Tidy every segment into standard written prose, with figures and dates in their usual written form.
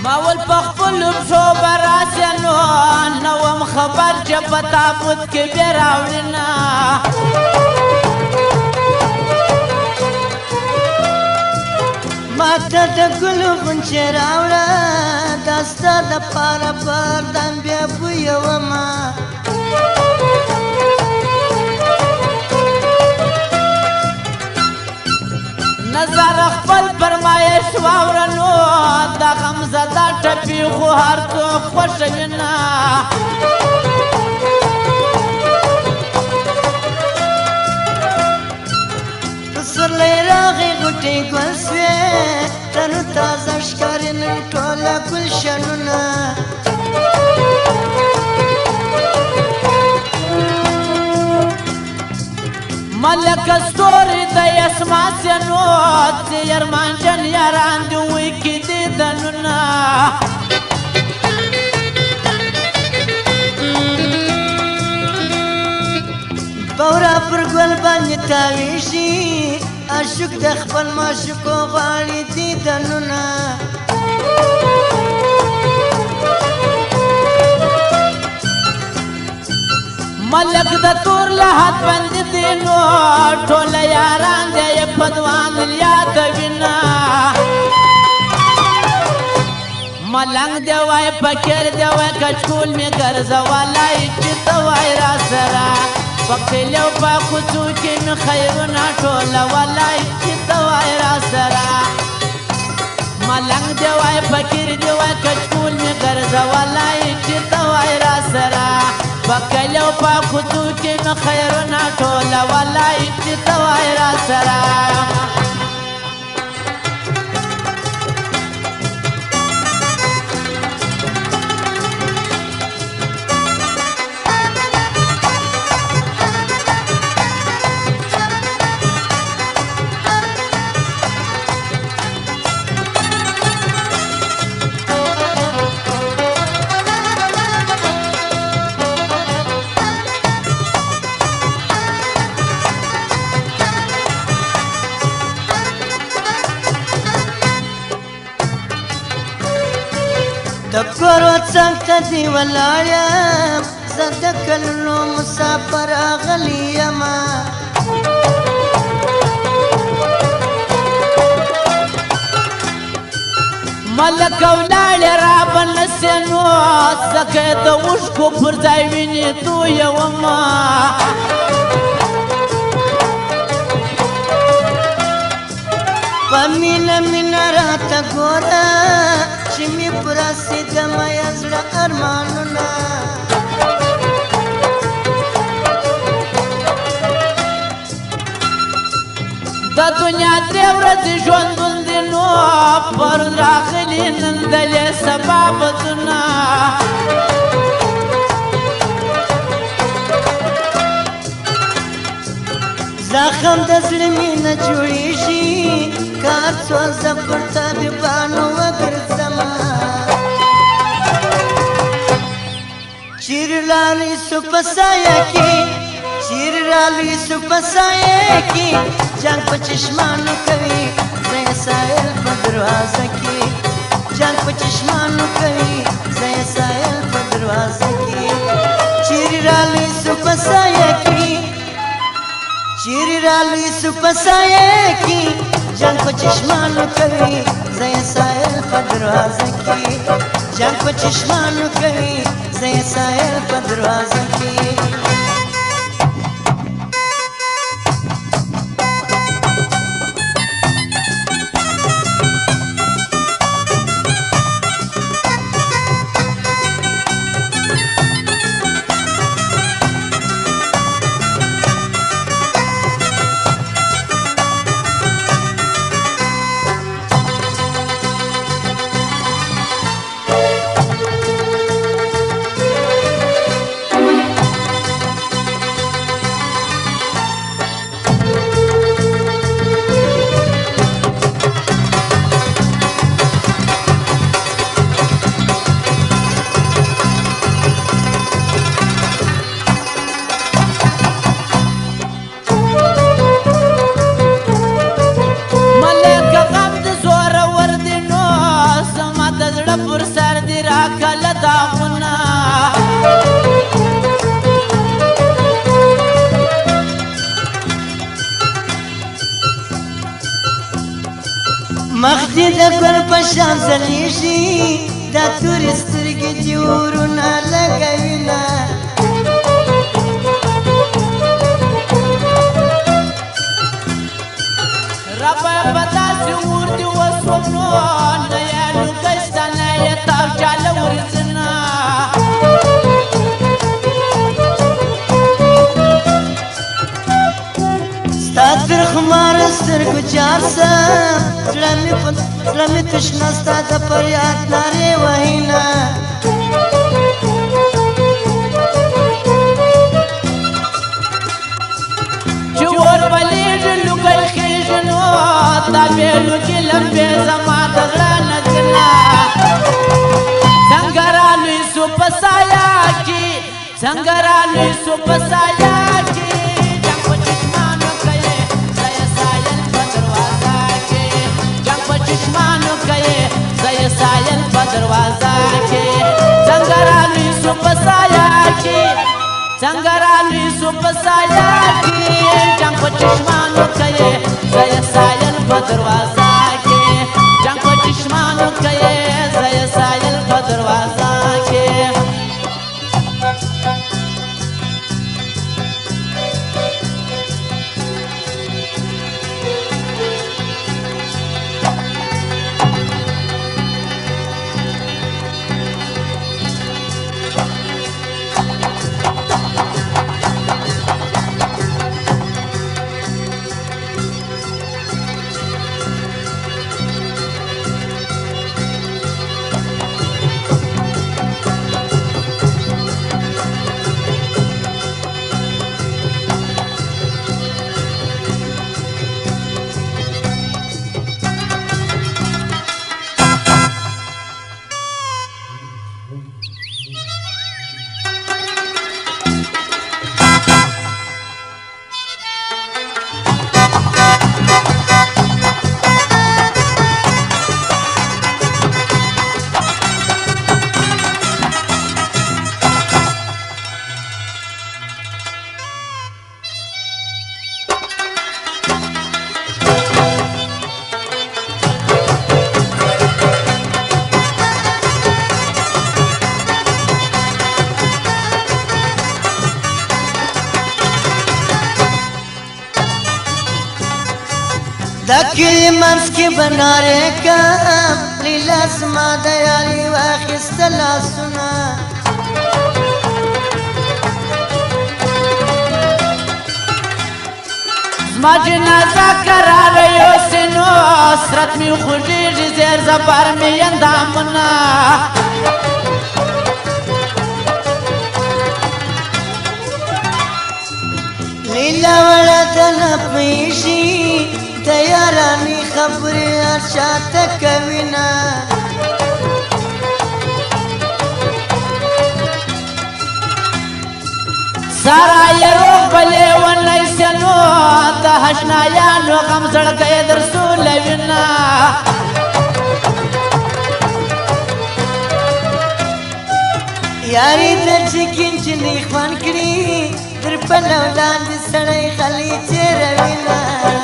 ما ول په خپلو پښو به راسې نو نه وم خبر چې په تابوت کې بیا راوړي نه ماته د ګلو غونچې راوړه دا ستا دپاره پر دم بیا بویومه نظر خپل فرمایش واوره نو د غمزده ټپي خو هر څوک خوښوي نه پسرلی راغی غوټې ګل سوې تنو تازه ښکاري نن ټوله ګلشنونه ملک ستوري د اسماسې نو څېرمانجن یاران دې وی کې دیدنونه بورا پر ګل باندې تاویږي عاشق د خپل معشوقو غواړي دیدنونه ملک د تور له حد بندې دي نو ټوله یاران دی یې په دوان یادوي نه ملنګ دی وای فقیر دی وای کچکول مې ګرځولی چې ته وای را سره په کلیو په کوڅو کې مې خیرونه ټولولی چې ته وای را سره ملنګ دی وای فقیر دی وای کچکول مې ګرځولی چې ته وای را سره په کلیو په کوڅو کې مې خیرونه ټولولی چې ته وای را سره د کورو څنګ ته دې ولاړ یم زه د کلونو مسافر راغلی یمه ملک ولاړې رابه نسې نو ځکه د اوښکو پر ځای وینې تویومه په مینه مینه راته ګوره چې مې پوره سیدمه یا زړه ارمانونه د دنیا درې ورځې ژوندون دی نو پرون راغلي نن دلې سبا بدونه زخم د زړه مینه جوړېږي کار څو زه پر طبیبانو وګرځمه چیرې رالی سو په سایه کې چیرې رالی سو په سایه کې جنګ په چشمانو کوي زه یې سایل په دروازه کې جنګ په چشمانو کوي زه یې سایل په دروازه کې چیرې رالی سو په سایه کې چیرې رالی سو په سایه کې جنګ په چشمانو کوي زه یې سایل په دروازه کې جنګ په چشمانو کوي زه یې سایل په دروازه کې زړه پر سر دې راکړه داغونه مخ دې د ګل په شان ځلېږي دا تورې سترګې دې ورونه لګوینه ربه په داسې اور دې وسوم نو نه یې لوګی شته نه یې تاو چاله ورځنه ستا تر خماره سترګو جار سم زړه مې تشنه ستا د فریاد نارې وهینه چې اور بلېږي لوګی خېږي نو دا بې لوګي لمبې زما د زړه نه ځنه څنګه رالوی سو په سایه کې څنګه رالوی سو په سایه کې جنګ په چشمانو کوي زه یې سایل په دروازه کې جنګ په چشمانو کوي زه یې سایل په دروازه کې څنګه رالوی سو په سایه کې څنګه رالوی سو په سایه کې جنګ په چشمانو کوي زه یې سایل په دروازه کې جنګ په چشمانو کوي زه یې سایل په دروازه کې دا کلی منځ کې بنارې کم لیلا زما د یاري واخیسته لاسونه زما جنازه قراره یوسې نو حسرت مې خوږېږي زیر زبر مې اندامونه لیلا وړه ته نه پوهېږي د یارانې خبرې هر چا ته کوینه سارا یې روغ بلې ونی سې نو د اشنایانو غم زړګی در سولوینه یاري د چکین چینی خوان کړي در پلو لاندې سړی خلي تېروینه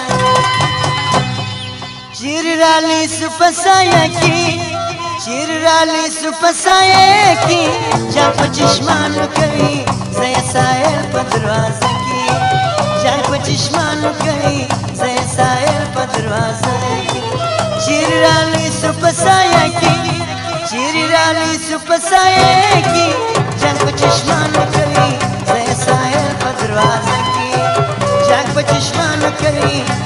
چیر رالی سو په سایه کې چیر رالی سو په سایه کې جنګ په چشمانو کوي زه یې سایل په دروازه کې جنګ په چشمانو کوي زه یې سایل په دروازه کې چیر رالی سو په سایه کې چیر رالی سو په سایه کې جنګ په چشمانو کوي زه یې سایل په دروازه کې جنګ په چشمانو کوي